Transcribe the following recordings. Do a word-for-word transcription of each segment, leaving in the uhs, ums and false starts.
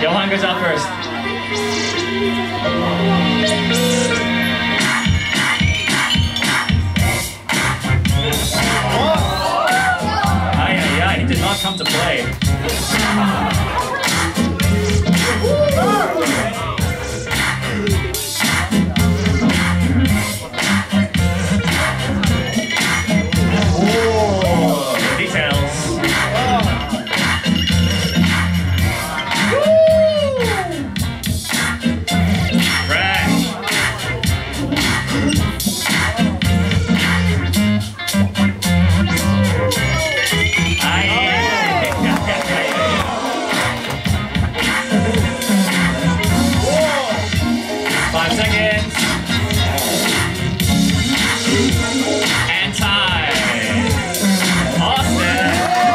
Johann goes out first. Ay, ay, ay, he did not come to play. Five seconds. And time. Austin.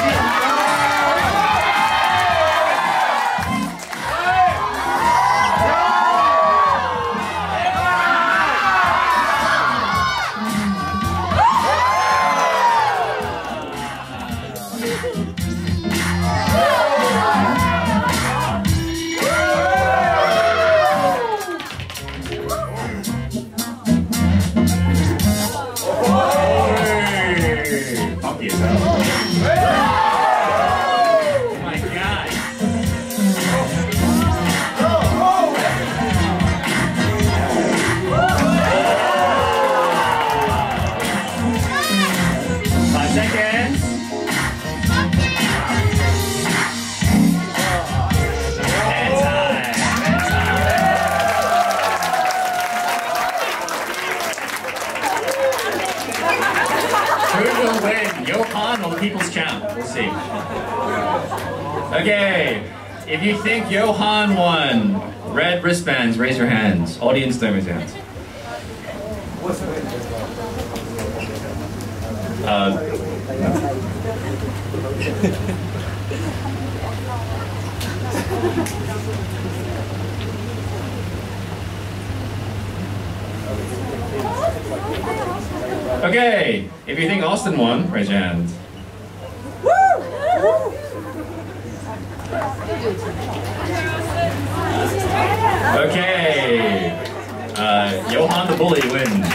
Who will win, Johann or the People's Champ? We'll see. Okay, if you think Johann won, red wristbands, raise your hands. Audience, don't raise your hands. Uh, Okay, if you think Austin won, raise your hand. Okay, uh, Johann the Bully wins.